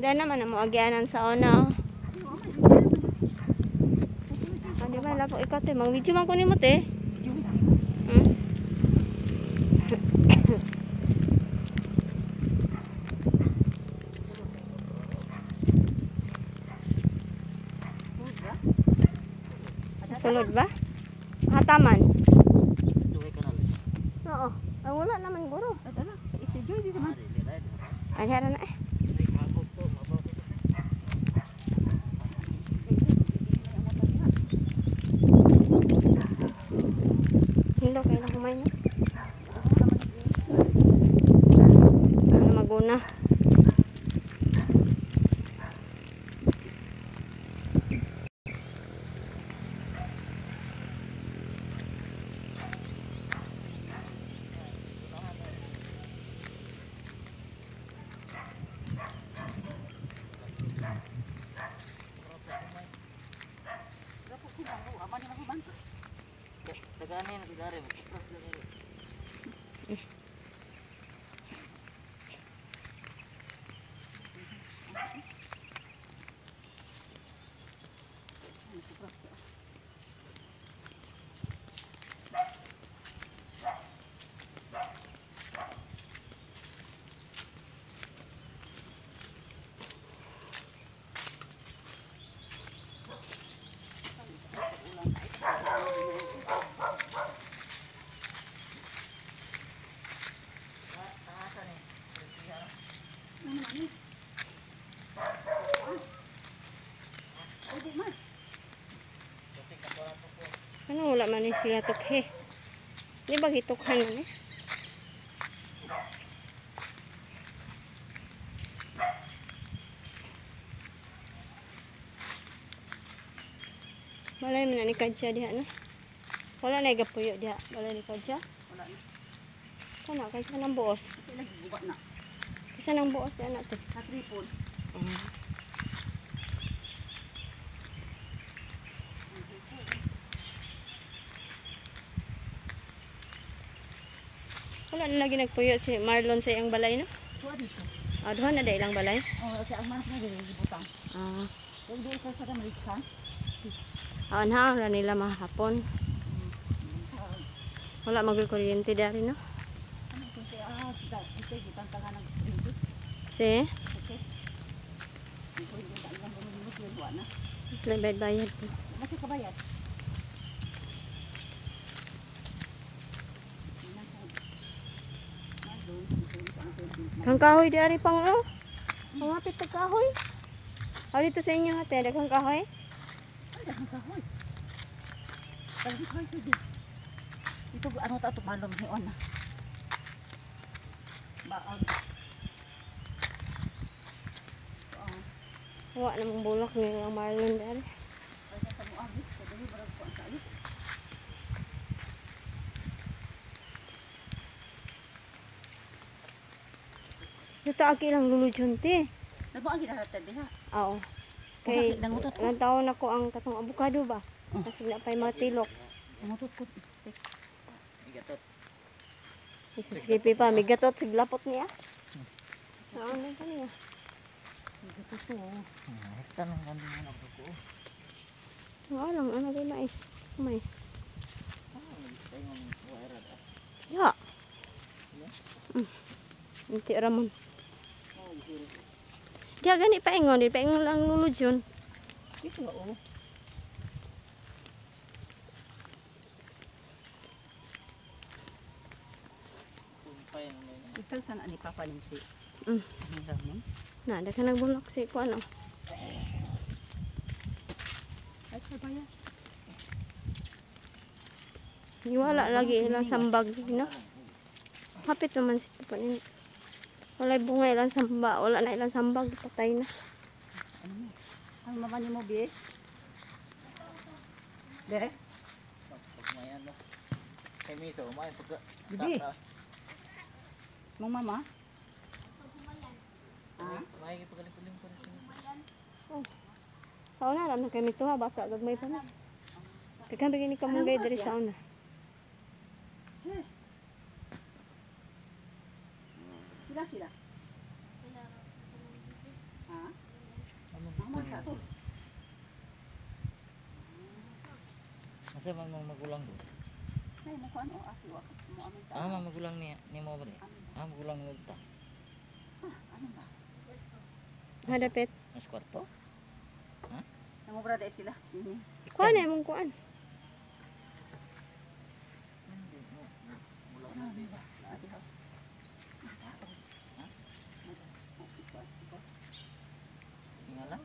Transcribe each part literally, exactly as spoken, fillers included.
Wala naman na mo agyanan sa una. Ah, di ba lapo ikaw te, mang video man kunin mo te. Hmm? Sulod ba? Hataman. Oo. Ay, wala naman guro. Ay, hara na eh. Hilo kayo lang kumain no? Para maguna. Taganin na sigari mo. Ano wala man ni sila tukhe. Di ba gitukhan man eh? Balay man na ni Kadya diha na. Wala na igapuyo diha. Balay ni Kadya. Wala na. Kana kaysa nang buos. Sila guba na. Kaysa nang buos diha na to. Sa tripod. Uh. Wala na lagi nagpuyo si Marlon sa iyang balay no? Tuwa dito. Ah, doon na da ilang balay? Oh, sa ang manas na dito gibutang. Ah. Yung di sa sa Amerika. Ah, na wala nila mahapon. Wala magul kuryente dari no? Ano ko siya ah, kita kita gitang tangan ng tripod. Si? Okay. Ito yung tangan ng mga yung buwan na. Sila bayad-bayad po. Masih kabayad. Kang kahoy di ari pang oh. Pangapit tag kahoy. Aw dito sa inyo ate, ada kang kahoy? Ay, ang kahoy. Pag kahoy ko di. Ito ano ta to balong ni ona. Baag. Wa namang bulak ni ang Marlon dari. Ay sa mo abi, sa dili barang ko ang salit. Dito aki lang luludyon te. Nagbuang kita sa diha. Oo. Kay Kay nangutot ko. ilang taon ako ang katong abukado ba? Kasi na pa'y matilok. Nangutot ko. Igatot. Isiskipi pa, migatot siglapot niya. Saan na kaniya? Igatot ko. Tanong kan mo na ko. Wala lang, ano din mais. May. Ah, Ya. Mm. Inti ramon. Dia gani paingon, di paingon lang luludyon. Ito ba oh. Ito sana ni papa nim si. Mm. Ang ramon. Na, ada ka nagbulak si ko ano. Ay sabaya. Wala lagi ilang sambag, no? Hapit naman si papa ni. Wala bunga ilang samba, wala na ilang sambag, patay na. Ano? Ang mama ni mo bi? Dere? Pagmayan no. Kay Mito, may pagka. Bibi. Mong mama? Ah, may pagaling-kuling ko rin. Oh. Sauna ram na kami to ha, basta gagmay pa na. Kaya bigyan ni kamunggay dari sauna. Sila sila. Ha? Asa man mga magulang do? Nay mo kuan o ako ako mo amin ta. Ah, mga magulang ni ni mo ba di? Ah, magulang mo ta. Ano ba? Hadapit. Mas kwarto? Nangobra dai sila sini. Kuan na mong kuan. Ati ha. Ingala?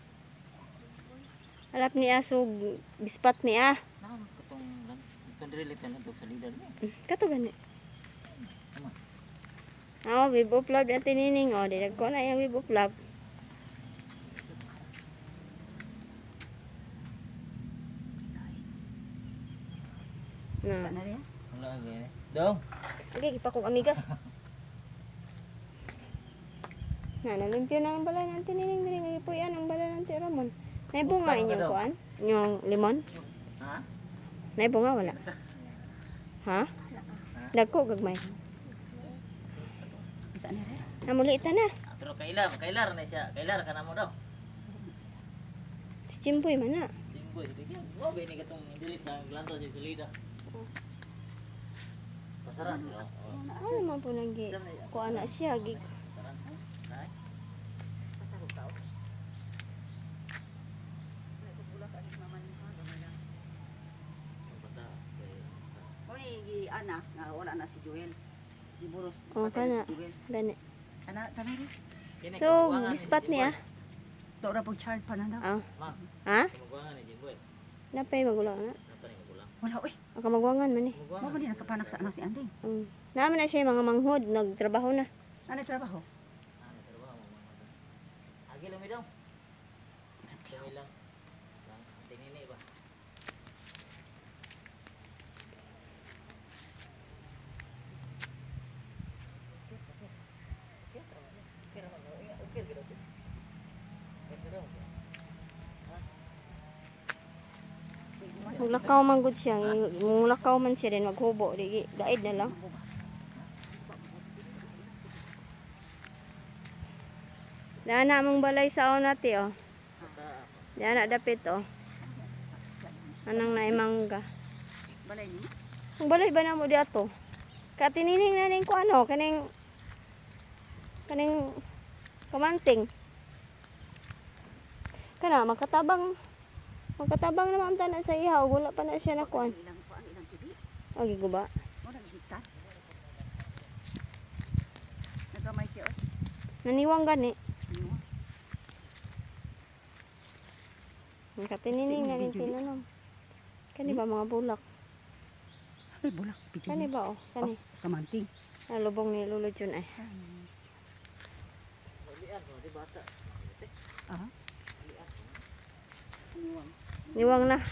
Alap ni asog bispat ni ah. Naam katong katong relate na sa leader ni. Kato gani. Tama. Oh, bibo vlog ang tinining oh, di ko na yung bibo vlog. Ta Na. na rin. Wala gyud. Dong. Okay, kipa kong amigas. Na, nalimpyo na ang balay ng tinining diri nga ipuyan ang balay ng Tio Ramon. Nay bunga Gusto mo inyong daw? kuan? Inyong limon? Ha? Nay bunga wala. Ha? Dagko gagmay. Ta na rin. Namulitan na. Ah, pero kailar, kailar na siya. Kailar ka na mo daw. Si Chimboy man na. Simboy, bigyan. Wa ba ni katong delete na glanto sa salida. Pasaran no. Oh. Ano man po nang gi kuan na siya gi. Pasaran. Nay. Bata. Oy gi ana nga wala na si Joel. Giburos. Oh, patay na kana. si Joel. Gani. Ana ta na rin. Kini So, bispat niya. To ra pag charge pa na daw. Ah. Ma, Ha? magwangan ni Jimboy. Napay magulang na. Napa ni magulang? Wala oy. Ang kamagwangan man eh. Mo Magwangan. ba ni nakapanak sa anak ni Anding? Um, naman na siya yung mga manghod, nagtrabaho na. Ano trabaho? Ah, nagtrabaho mo mga. Agi lang mi daw. Lumi lang. Lang tinini ba? Maglakaw man gud siya, mulakaw man siya din maghubo, di gaid na lang. Dana mong balay sa on nati oh. Dana dapit oh. Anang naimangga. Balay ni. Ang balay ba na mo diato? Katinining na ning ko ano, kaning kaning kamanting. Kana makatabang makatabang naman tanan sa ihaw, wala pa na siya na kuan. Ilang kuan ilang tibi. Agi guba. Mo na gitat. Nagamay siya oh. Naniwang gani. Ano? Ang katinining na ning tinanom. Kani ba mga bulak? Ay bulak pidyo. Kani ba oh? Kani. Kamanting. Nalubong ni Lolo Jun ay. Lian mo di bata. Ah. Aniwang. Niwang na.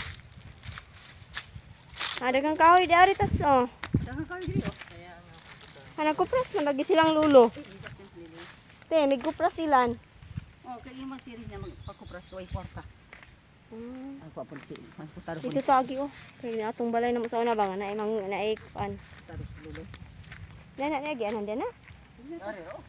Ada kang kahoy di ari tats oh. Dangan ka diri oh. Kaya ang Kana kupras man lagi silang lulo. Eh, ibat yung lili. Te, mig kupras ilan. Oh, kay ima siri niya magpakupras to ay kwarta. Hmm. Ang ko apon ti. Ang ko taro Dito tagi oh. Kay atong balay na mo sa una ba nga na imang naik pan. taro lulu. Dana na gyud nandiyan na. Ari ro.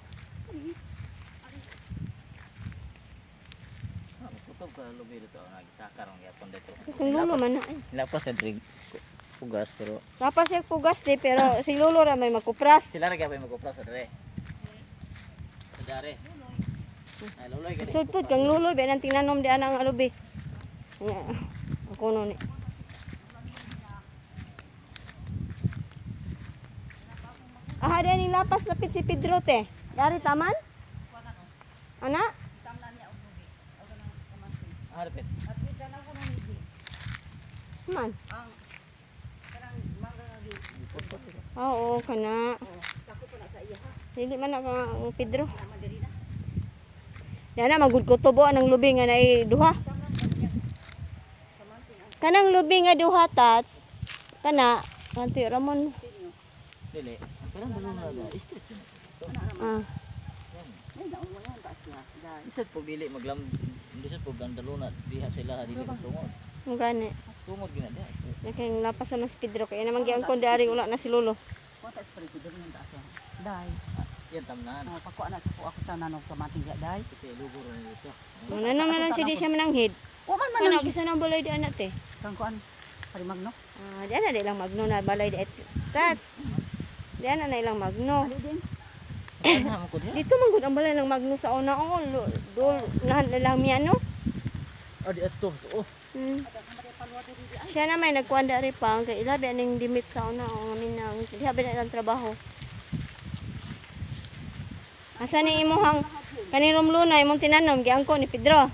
Kutob ka lubi dito nagisakar ang yapon dito. Kung lulo man na. ay. Lapas sa drink. Pugas pero Dapat siya pugas di pero si Lolo ra may makupras. sila ra gyapon magkopras sa dere. Sa dere. Ay loloy gani. Sudpud kang Lolo ba nang tinanom di ana ang alubi. Nya. Ako no ni. Ah, ada ni lapas lapit si Pedro te. Dari taman? Ana? Harpet. Man. Ang kanang mangga nga gi. Oo, kana. Sako pa na sa iya ha. Dili man na kang Pedro. Tama diri na. Yana magud ko tubo anang lubi nga nay duha. Kanang lubi nga duha tats. Kana kanti Ramon. Dili. Ang parang dalo na ga. Street yun. Ah, Ay daw mo yan taas niya. Dai. Isad po dili maglam. Hindi sa po gandalo na diha sila dili tungod. ang gani. Tungod gina diha. Nakang lapas na si Pedro kaya naman gyang kon dari wala na si Lolo. Kuwata sa pare diri ng taas. Dai. Yan tamnan. Ah, pako ana sa ko ako tanan og kamating ya dai. Ito lugo ron dito. Mananang na lang siya di siya mananghid. O man man Kana ang bisa na balay di anak te. kang kuan. Kalimagno. Ah, diyan na ilang magno na balay di tats. Diyan na ilang magno. Ali din. Ano mo ko diha? Dito man gud ang balay ng magno sa una oh. Dol nahan lang mi ano. Oh, di ato. Oh. Hmm. Siya na may nagkuanda ri pa kay ilabi aning limit sa una oh amin na diha ba na ilang trabaho. Asa ni imuhang kani rumluna imong tinanom giangko ni Pedro.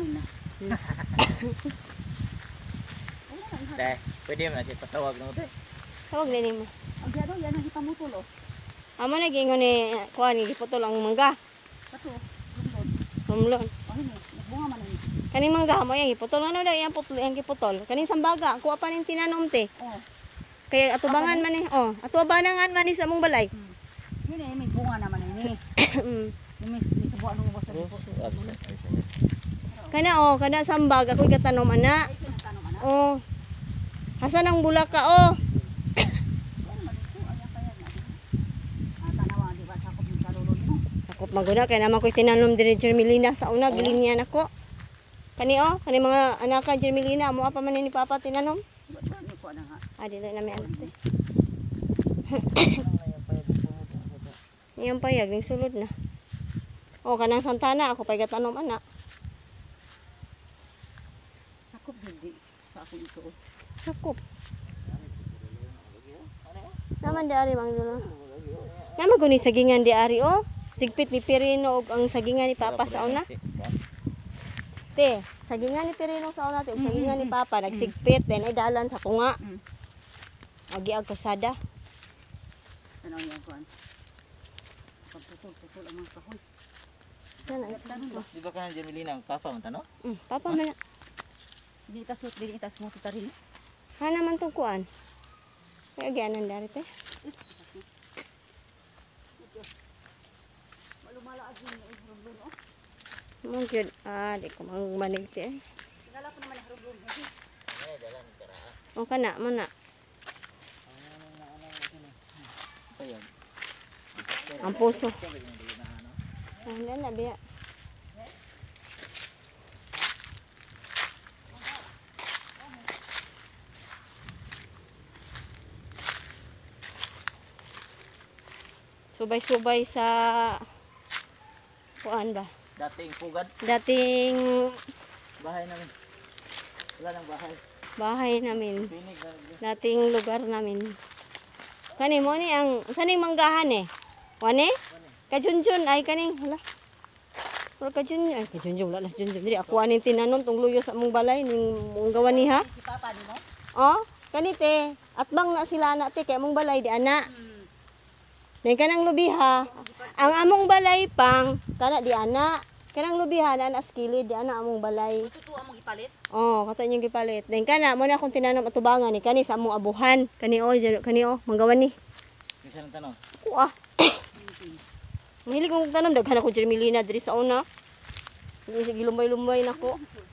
Deh, pwede mo na siya patawag mo te. Tawag na nimo. Ang diado yan ang ipamutol oh. Amo na gingon ni kuan ni giputol ang mangga. Kato. Gundod. Rumlon. Oh ini, nagbunga man ini. Kaning mangga mo yang giputol ano daw yang putol yang giputol. Kaning sambaga kuha pa ning tinanom te. Oh. Kay atubangan man ni oh, atubangan man ni sa mong balay. Hmm. Ini may bunga naman ini. Mm. Ini may subuan ng basta Oh, dito. abis na. Kana oh, kana sambag ako gatanom ana. Ay kinatanom ana. Oh. Hasan ang bulaka oh. Yan madito aya kaya na. Ah tanawa di ba sakop ng kalulo mo. Sakop maguna kay naman ko'y tinanom diri Jermelina sa una gilinyan ako. Kani oh, kani mga anak ka Jermelina mo apa man ni papa tinanom? Ba ni ko ana nga. Ah dili na may anak. te. Iyang payag ning sulod na. Oh, kanang Santana ako pay gatanom ana. Sakop hindi sa ako ito. oh. Sakop. Naman di ari mang dulo. Naman guni sagingan di ari oh. Sigpit ni Pirino og ang sagingan ni Papa sa una. Te, sagingan ni Pirino sa una te, ug sagingan ni Papa nagsigpit then ay dalan sa tunga. Mm. Agi ang kasada. Tanaw niya kuan. Pagputol-putol ang mga kahoy. Sana Di ba ka na Jermelina ang papa mo tano? Mm, Papa man na. Di itasot, di itas mo kita rin. Ha naman tong kuan. Ay agi anan dari te. Malumala agi ni hrublon oh. Mo gyud ah di ko mang manig te. Tingala pa naman ang hrublon. Eh, dalan tara. O kana mo na. Payag. Ang puso. Ah, na na biya. Subay-subay sa kuan ba? Dating pugad Dating bahay namin. Wala nang bahay. bahay namin. Pinig na. Dating lugar namin. Kani mo ni ang saning manggahan eh. Wane? Kajunjun ay kaning hala. Pero kajunjun ay kajunjun wala na junjun. Diri ako aning tinanom tong luyo sa mong balay ning mong gawan ni ha. Si papa ni mo? Oh, kani te. Atbang na sila na te kay mong balay di ana. Hmm. Ning kanang lubiha. Ang among balay pang kana di ana. Kanang lubiha na anas kilid di ana among balay. Tuto among ipalit. Oh, kato inyong gipalit. Ning kana mo na akong tinanom atubangan ni kani sa among abuhan. Kani oh, dyan- kani oh, manggawan ni. Bisa nang tanong. Kuha. Mahilig kong tanong daghan ako Jermelina diri sa una. Sige lumbay-lumbay nako.